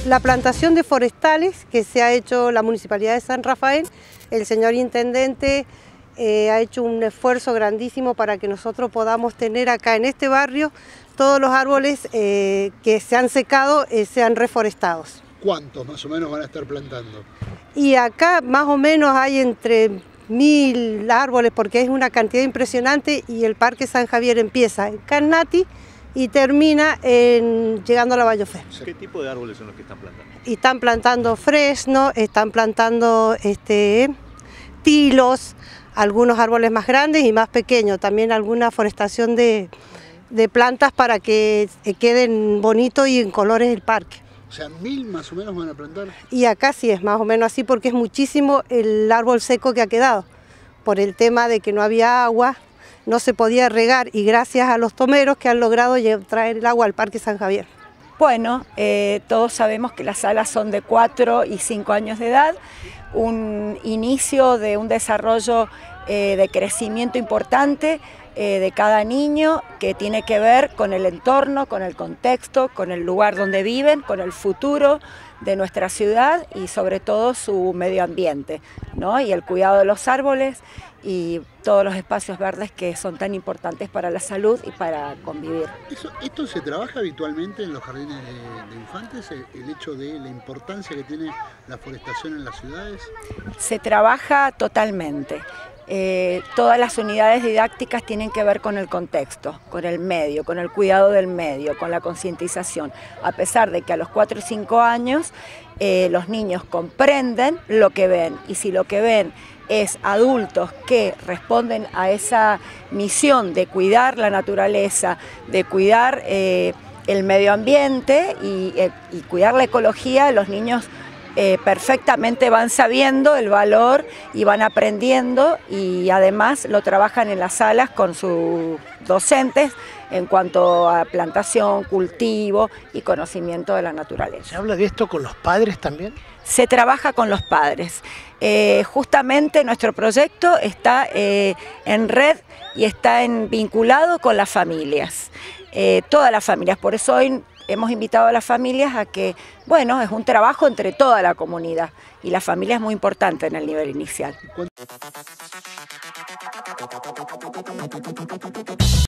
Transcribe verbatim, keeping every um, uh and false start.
la plantación de forestales que se ha hecho la Municipalidad de San Rafael. El señor Intendente eh, ha hecho un esfuerzo grandísimo para que nosotros podamos tener acá en este barrio todos los árboles eh, que se han secado eh, sean reforestados. ¿Cuántos más o menos van a estar plantando? Y acá más o menos hay entre mil árboles porque es una cantidad impresionante y el Parque San Javier empieza en Carnati y termina en, llegando a la Vallofer. ¿Qué tipo de árboles son los que están plantando? Y están plantando fresno, están plantando este, tilos, algunos árboles más grandes y más pequeños, también alguna forestación de, de plantas para que queden bonitos y en colores el parque. O sea, mil más o menos van a plantar. Y acá sí es más o menos así porque es muchísimo el árbol seco que ha quedado, por el tema de que no había agua, no se podía regar y gracias a los tomeros que han logrado traer el agua al Parque San Javier. Bueno, eh, todos sabemos que las salas son de cuatro y cinco años de edad, un inicio de un desarrollo eh, de crecimiento importante eh, de cada niño que tiene que ver con el entorno, con el contexto, con el lugar donde viven, con el futuro de nuestra ciudad y sobre todo su medio ambiente, ¿no? Y el cuidado de los árboles y todos los espacios verdes que son tan importantes para la salud y para convivir. Eso, ¿Esto se trabaja habitualmente en los jardines de, de infantes, el, el hecho de la importancia que tiene la forestación en las ciudades? Se trabaja totalmente. Eh, todas las unidades didácticas tienen que ver con el contexto, con el medio, con el cuidado del medio, con la concientización, a pesar de que a los cuatro o cinco años eh, los niños comprenden lo que ven y si lo que ven es adultos que responden a esa misión de cuidar la naturaleza, de cuidar eh, el medio ambiente y, eh, y cuidar la ecología, los niños Eh, perfectamente van sabiendo el valor y van aprendiendo y además lo trabajan en las salas con sus docentes en cuanto a plantación, cultivo y conocimiento de la naturaleza. ¿Se habla de esto con los padres también? Se trabaja con los padres. Eh, justamente nuestro proyecto está eh, en red y está en, vinculado con las familias, eh, todas las familias, por eso hoy hemos invitado a las familias a que, bueno, es un trabajo entre toda la comunidad y la familia es muy importante en el nivel inicial.